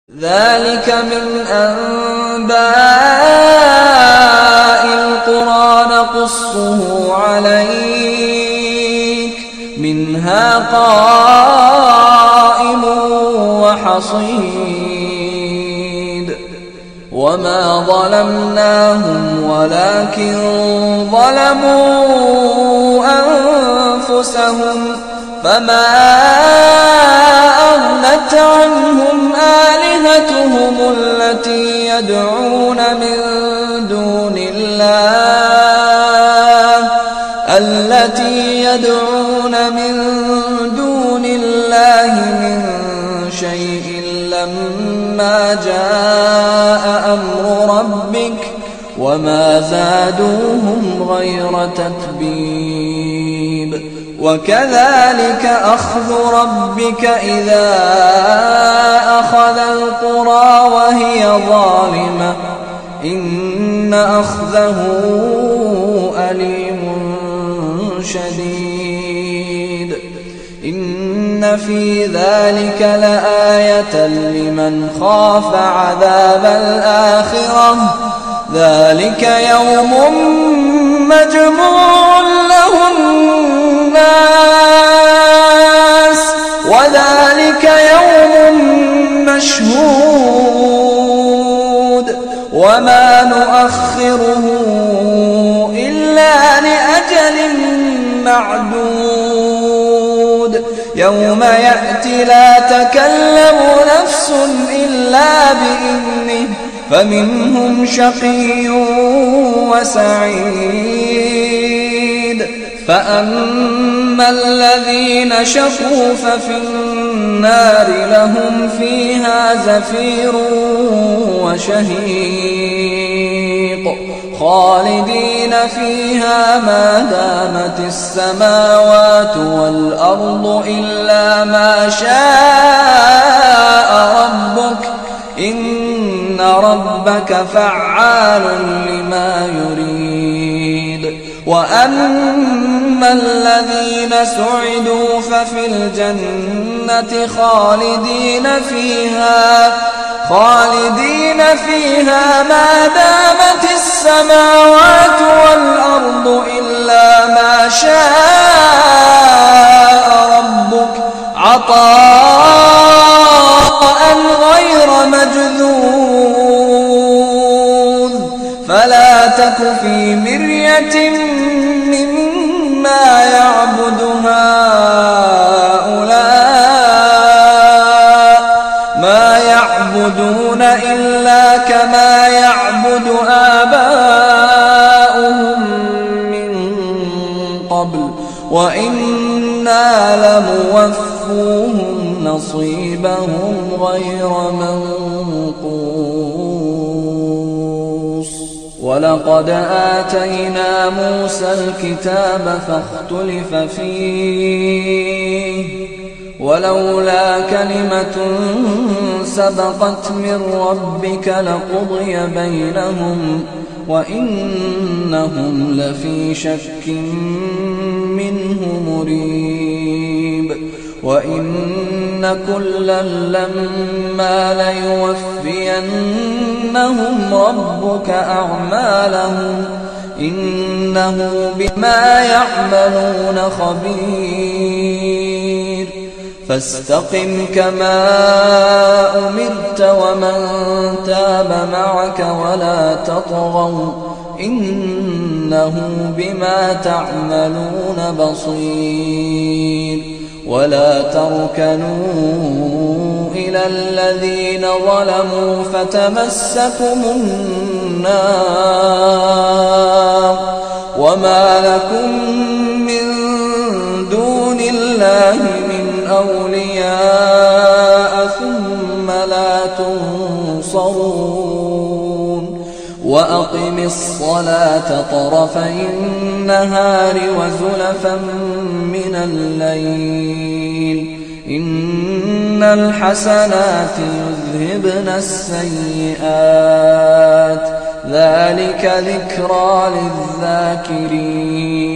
ذلك من أنباء القرى نقصه عليك منها قائم وحصيد وما ظلمناهم ولكن ظلموا أنفسهم فما أغنت عنهم آلهتهم التي يدعون من دون الله من شيء لما جاء أمر ربك وما زادوهم غير تتبيب وكذلك أخذ ربك إذا أخذ القرى وهي ظالمة إن أخذه أليم شديد إن في ذلك لآية لمن خاف عذاب الآخرة ذلك يوم مجموع له الناس وذلك يوم مشهود وما نؤخره إلا لأجل معدود يوم يأتي لا تكلم نفس إلا بإذنه فمنهم شقي وسعيد فأما الذين شقوا ففي النار لهم فيها زفير وشهيق خالدين فيها ما دامت السماوات والأرض إلا ما شاء ربك إن ربك فعال لما يريد وأما الذين سعدوا ففي الجنة خالدين فيها ما دامت السماوات والأرض إلا ما شاء ربك عطاء غير مجذوذ فلا تك في مرية مما يعبد هؤلاء ما يعبدون إلا كما يعبد آباؤهم من قبل وإنا لموفوهم نصيبهم غير منقوص ولقد آتينا موسى الكتاب فاختلف فيه ولولا كلمة سبقت من ربك لقضي بينهم وإنهم لفي شك منه مريب وإن كلا لما ليوفينهم ربك أعمالهم إنه بما يعملون خبير فاستقم كما أمرت ومن تاب معك ولا تطغوا إنه بما تعملون بصير ولا تركنوا إلى الذين ظلموا فتمسكم النار وما لكم من دون الله من أولياء ثم لا تنصرون وأقم الصلاة طرفي النهار وزلفا من الليل إن الحسنات يذهبن السيئات ذلك ذكرى للذاكرين